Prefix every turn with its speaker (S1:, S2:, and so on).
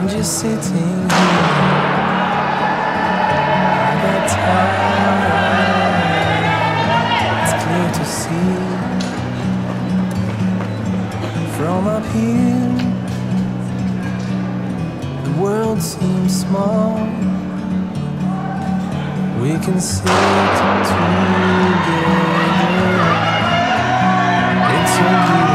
S1: just sitting here. I got time. It's clear to see from up here. The world seems small. We can sit together. It's so beautiful.